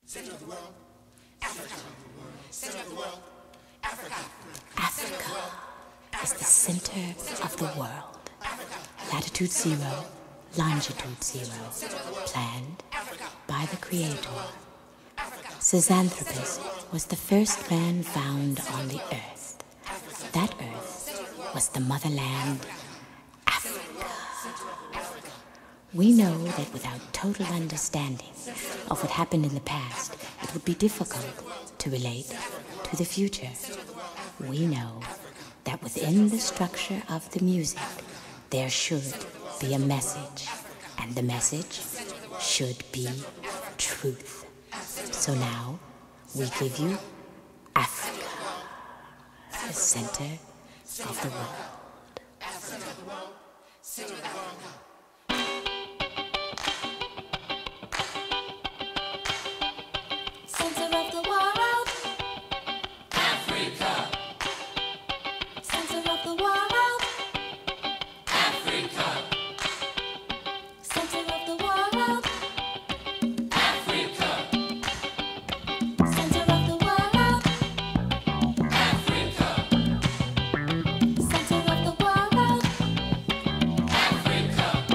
Center of the world, Africa. Center of the world, Africa. Africa is the center of the world. Latitude 0, longitude 0, planned by the Creator. Cisanthropus was the first man found on the earth. That earth was the motherland, Africa. We know that without total understanding of what happened in the past, it would be difficult to relate to the future. We know that within the structure of the music, there should be a message, and the message should be truth. So now, we give you Africa, the center of the world. Africa.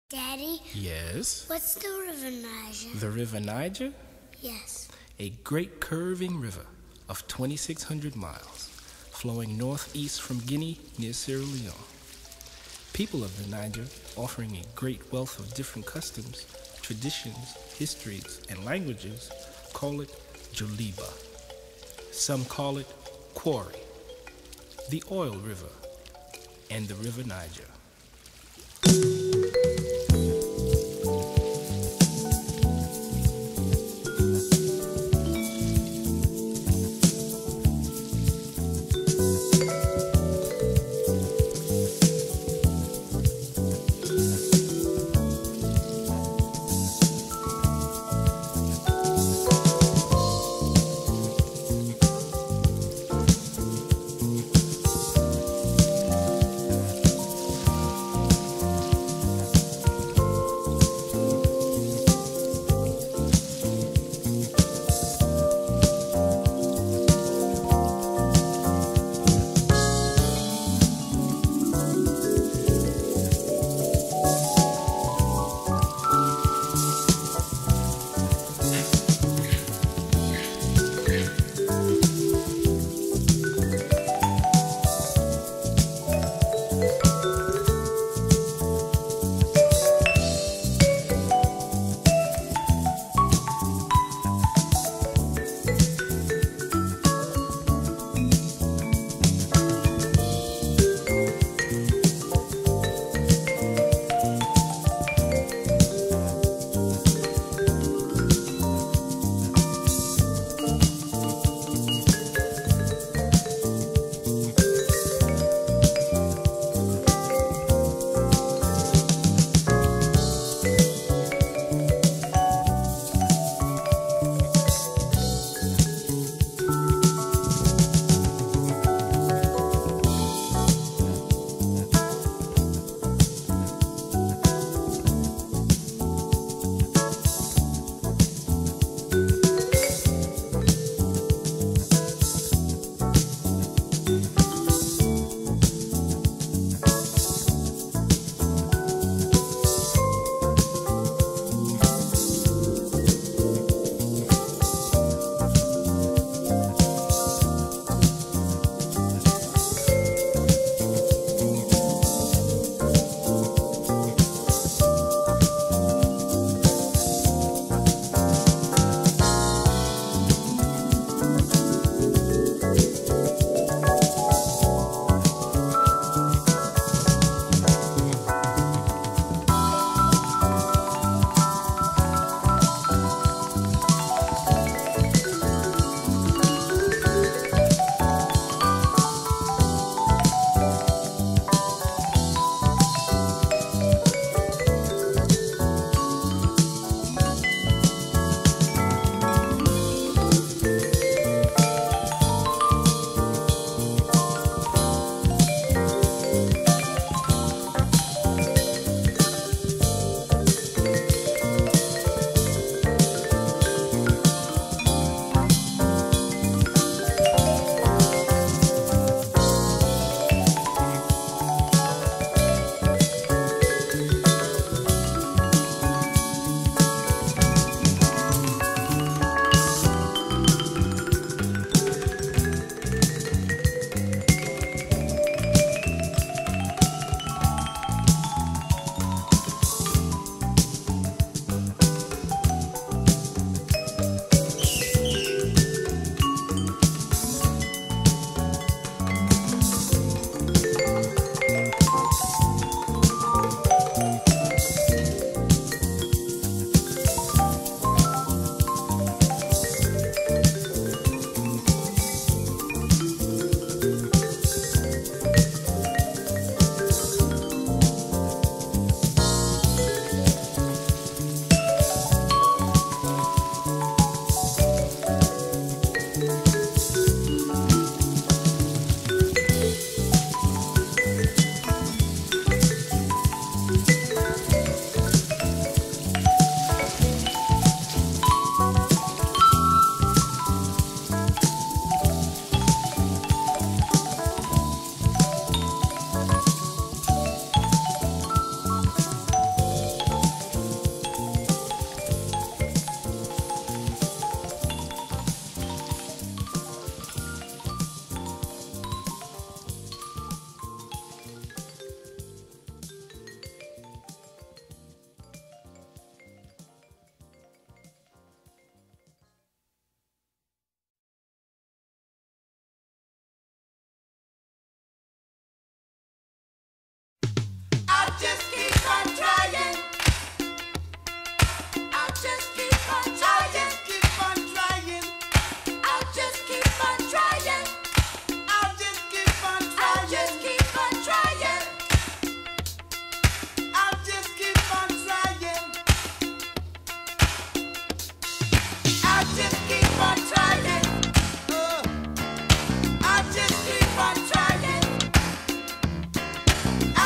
Daddy? Yes? What's the River Niger? The River Niger? Yes. A great curving river of 2,600 miles, flowing northeast from Guinea near Sierra Leone. People of the Niger, offering a great wealth of different customs, traditions, histories, and languages, call it Joliba. Some call it Quarry, the Oil River, and the River Niger.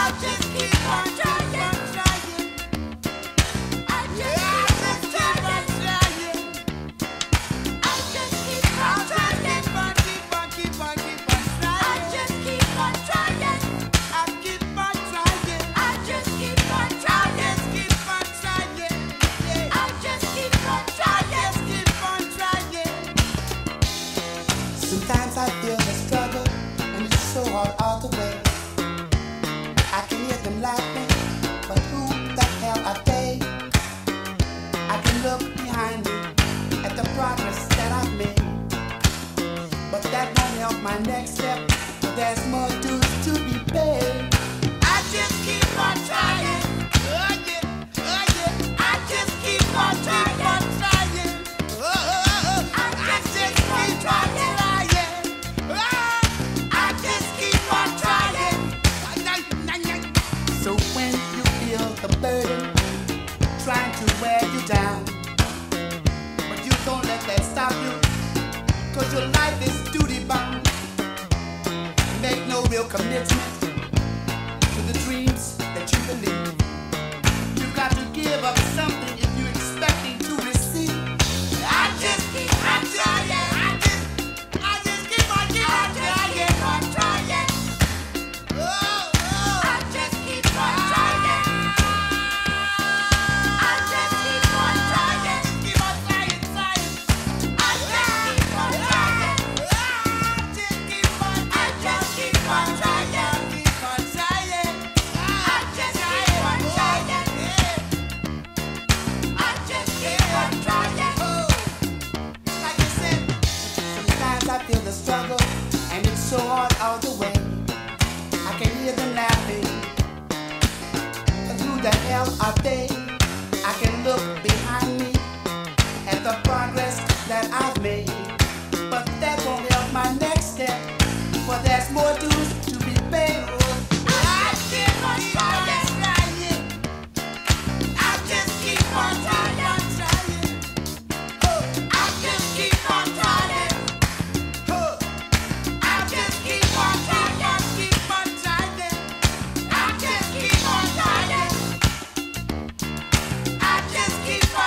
Keep on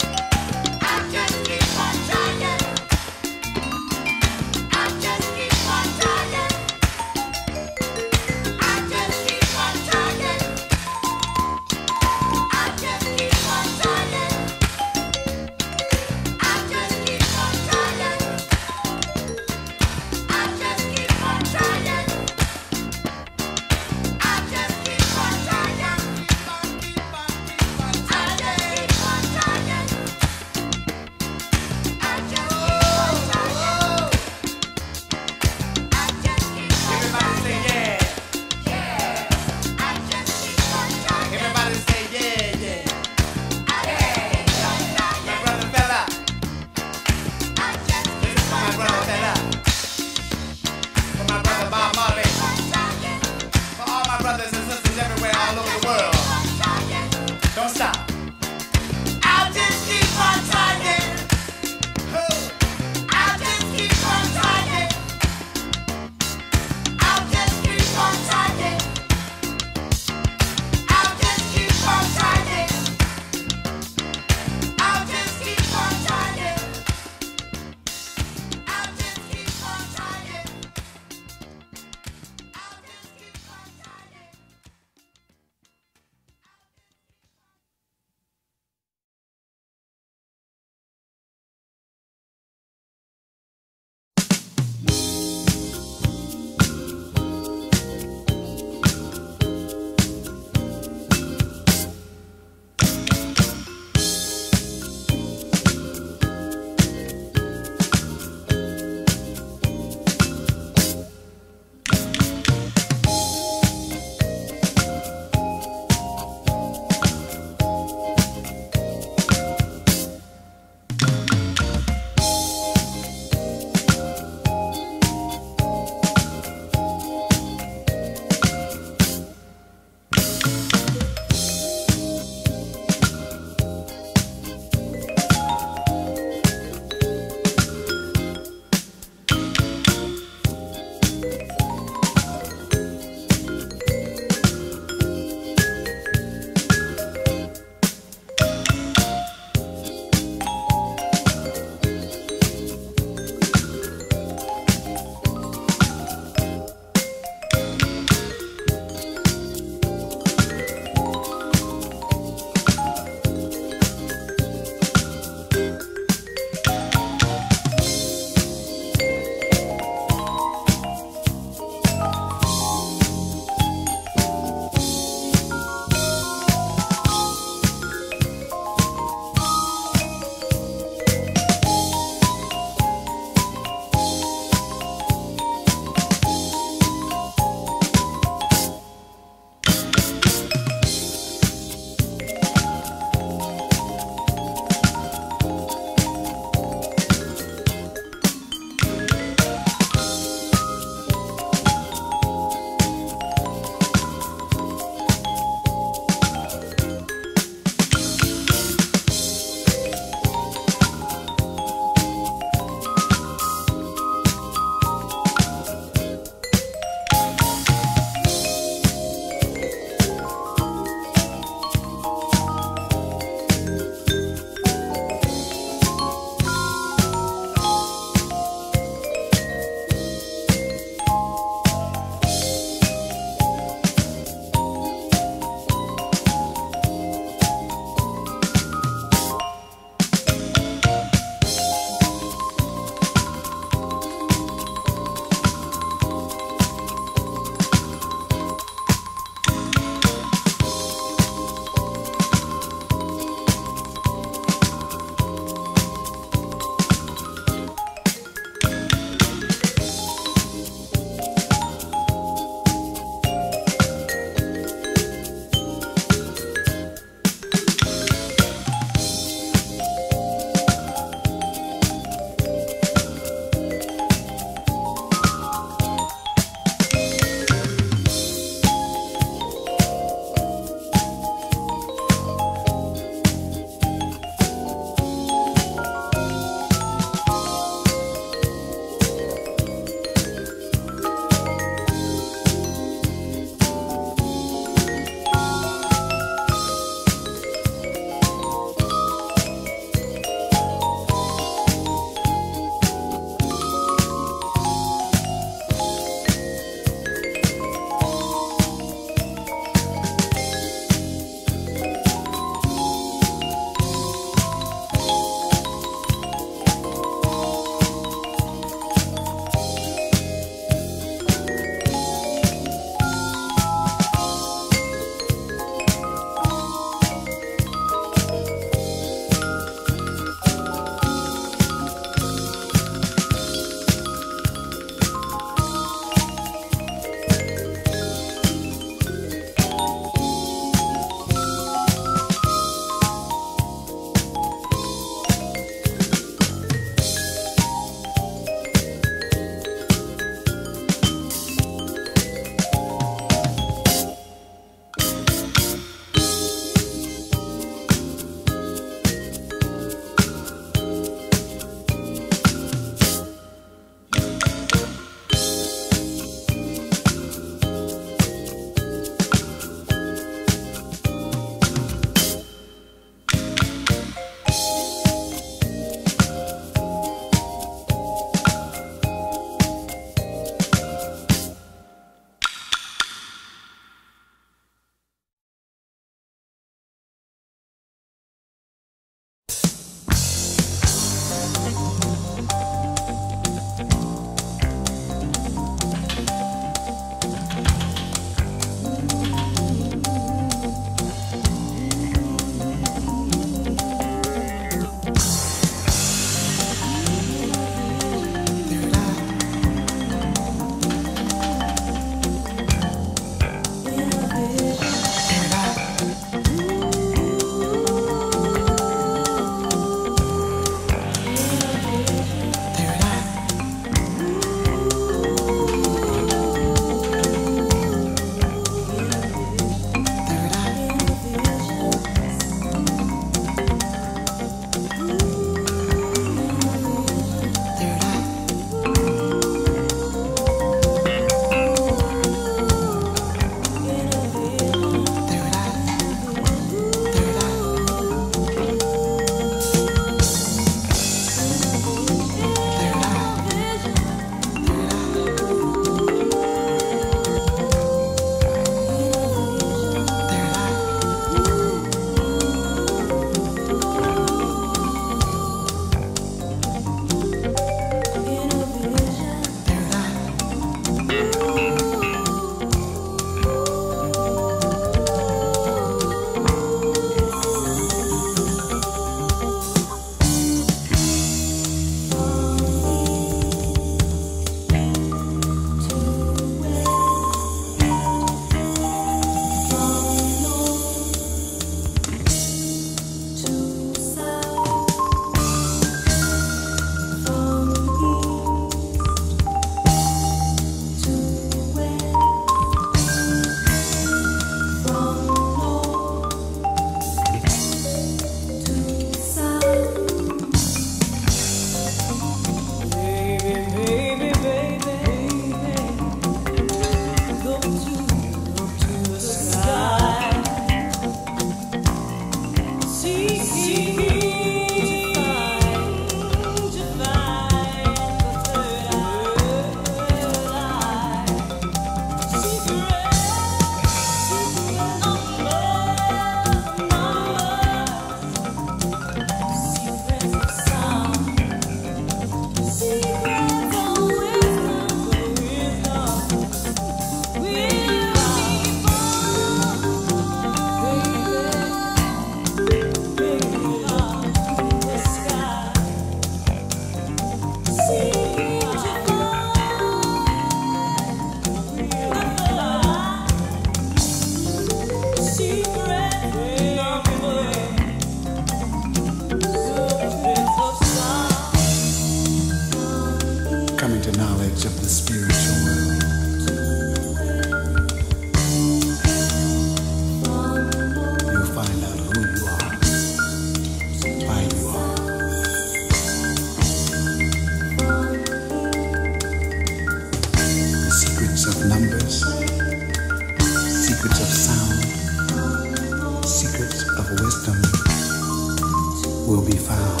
will be found.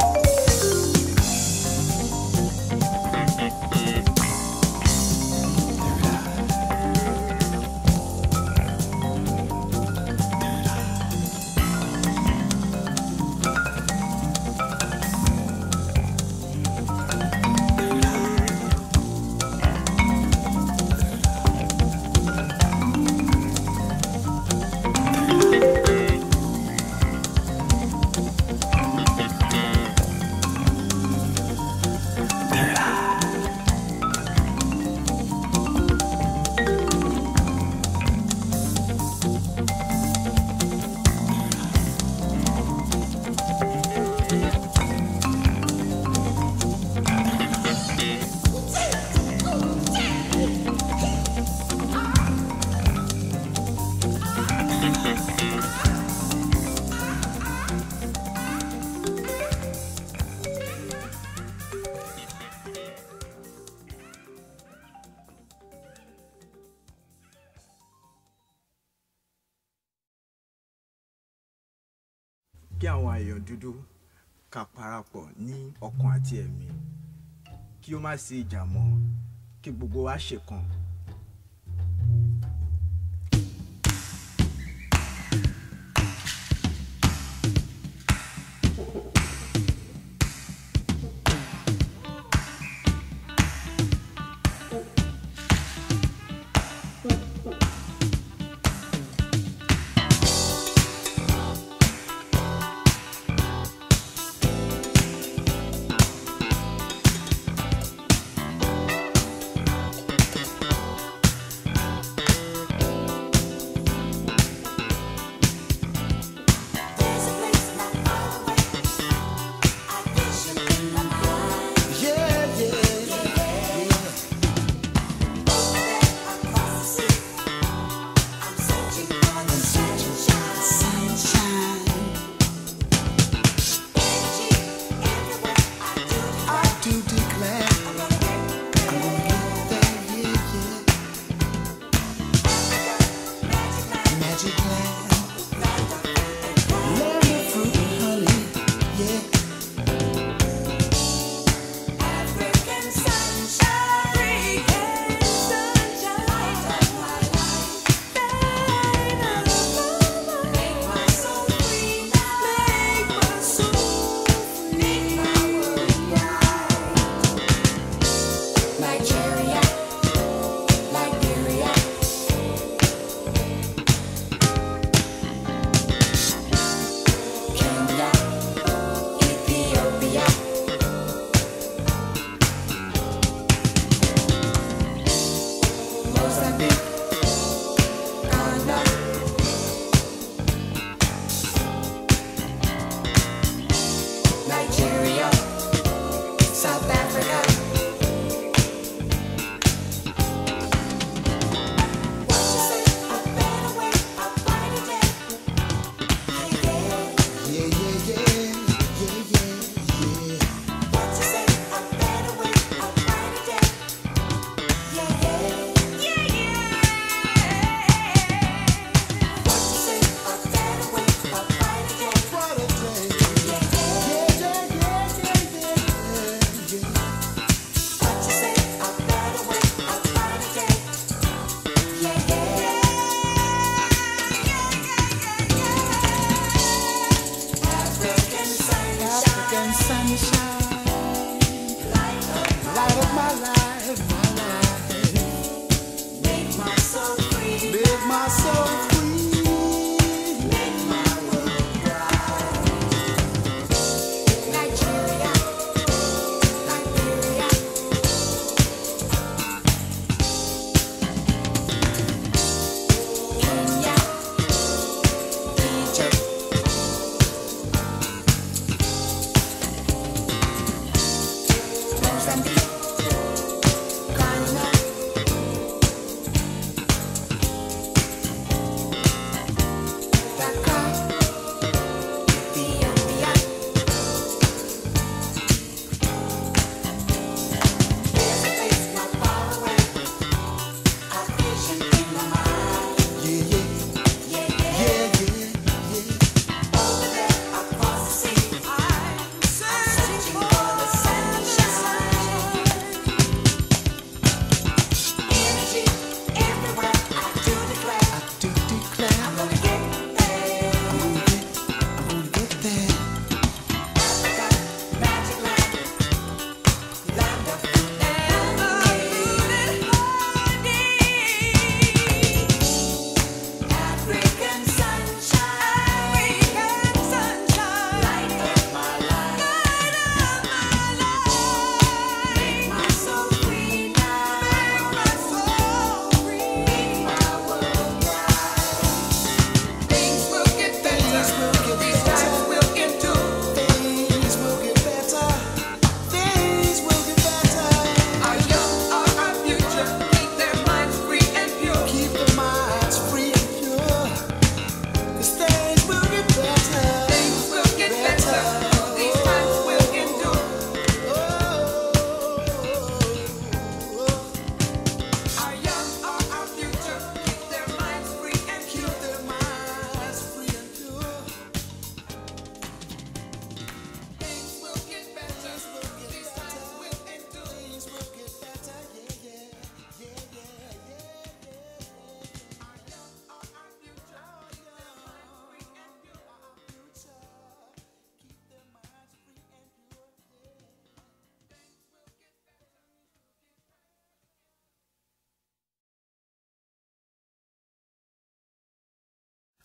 Kí àwọn èèyàn dúdú ká parapọ̀ ní ọkàn àti ẹ̀mí kí ó má sí ìjà mọ́ kí gbogbo wa ṣèkan.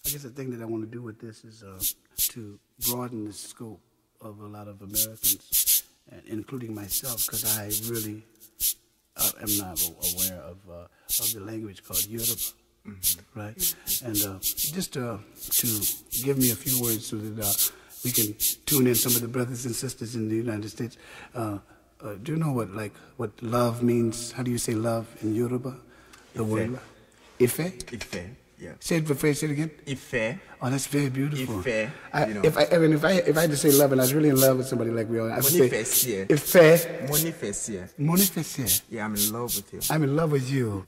guess the thing that I want to do with this is to broaden the scope of a lot of Americans, including myself, because I really am not aware of the language called Yoruba, right? And just to give me a few words so that we can tune in some of the brothers and sisters in the United States. Do you know what love means? How do you say love in Yoruba? The word love. Ife? Ife, yeah. Say it again. Ife. Oh, that's very beautiful. Ife. If I had to say love and I was really in love with somebody like we are, I would say Ife. Monifesia. Monifesia. Yeah, I'm in love with you. I'm in love with you.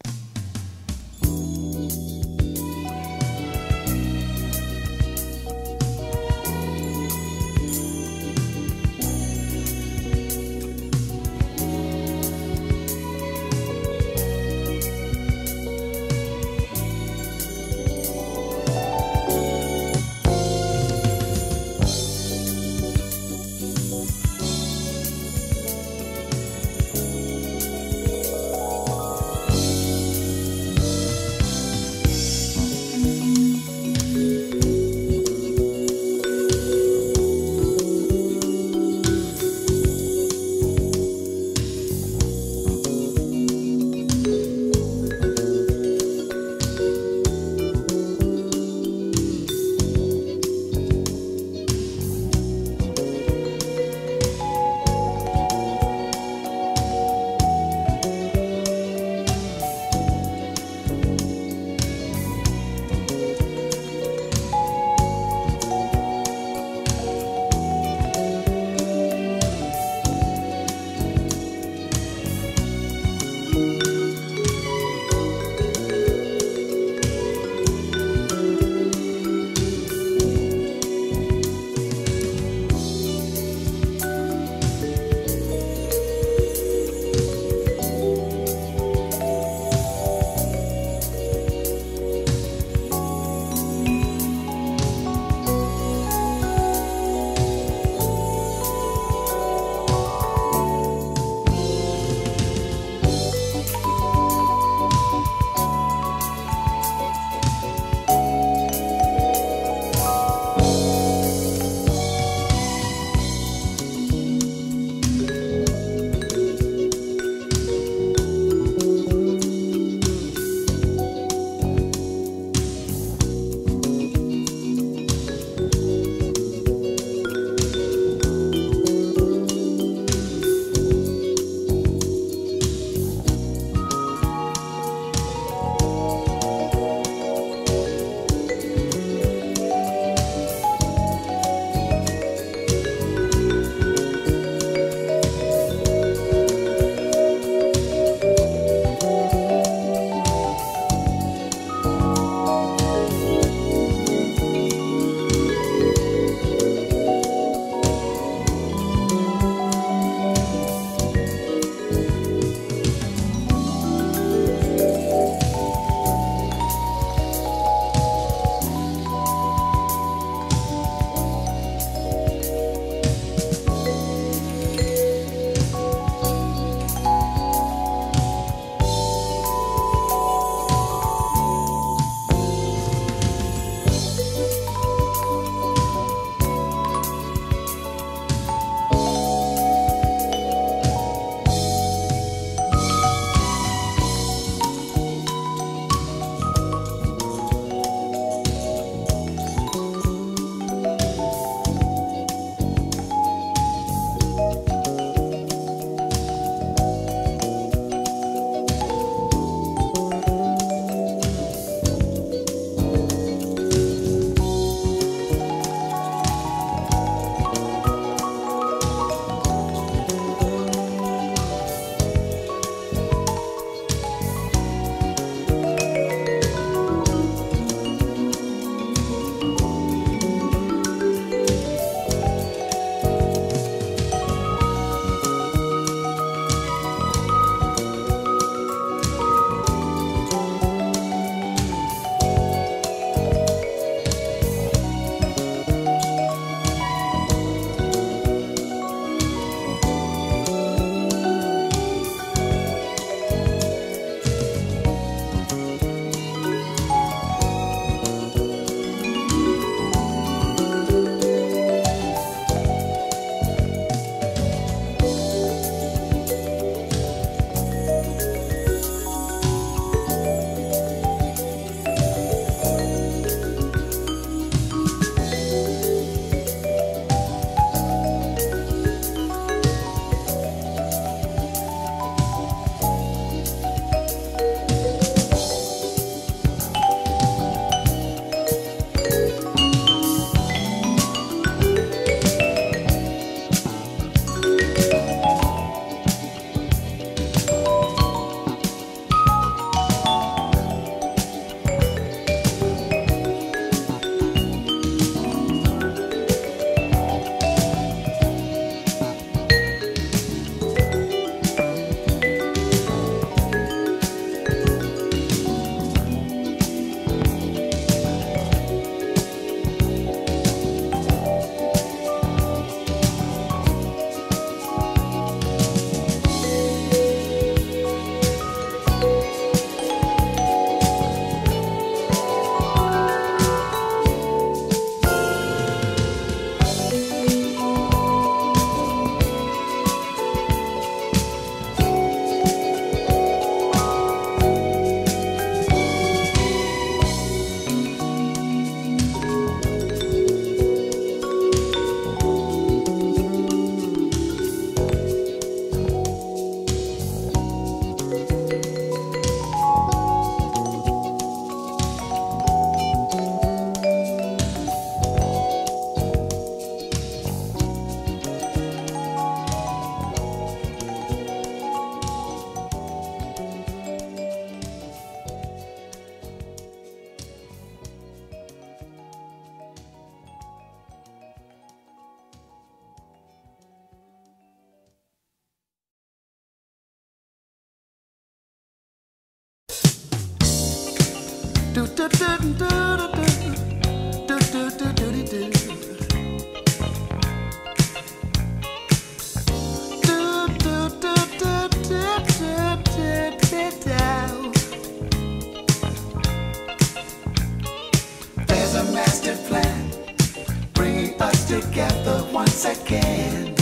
There's a master plan bringing us together once again,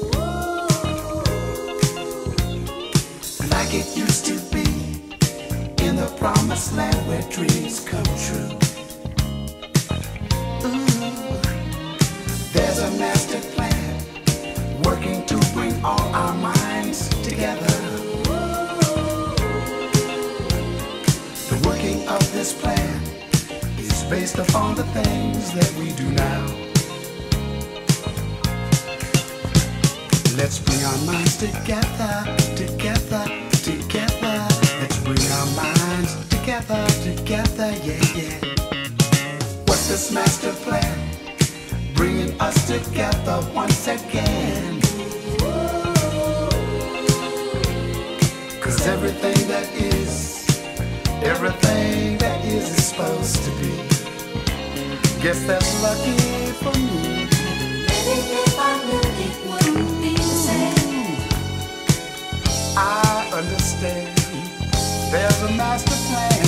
like it used to be in the promised land where dreams come true. There's a master plan working to bring all our minds together. The working of this plan is based upon the things that we do now. Let's bring our minds together, together, together. Let's bring our minds together, together, yeah, yeah. What's this master plan? Bringing us together once again. 'Cause everything that is supposed to be. Guess that's lucky for me. Maybe if I knew it wouldn't be the same. I understand. There's a master plan.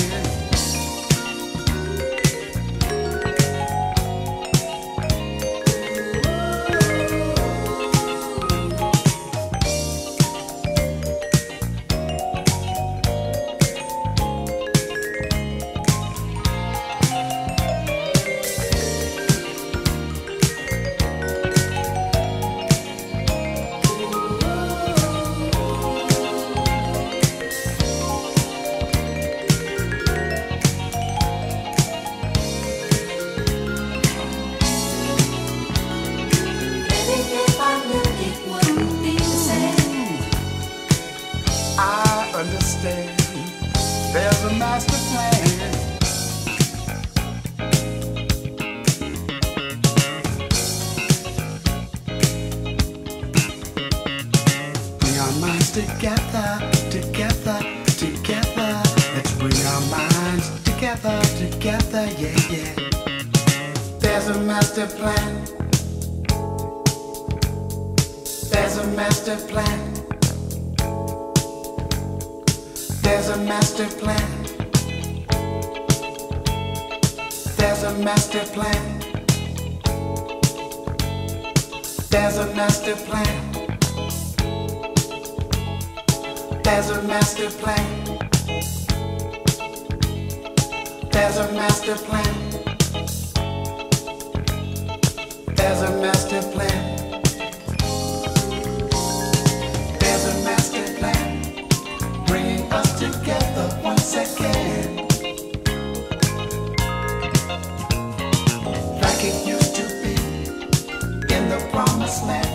There's a master plan. Bring our minds together, together, together. Let's bring our minds together, together, yeah, yeah. There's a master plan. There's a master plan. There's a master plan. There's a master plan. There's a master plan. There's a master plan. There's a master plan. There's a master plan. There's a master plan. Bringing us together once again, like it used to be in the promised land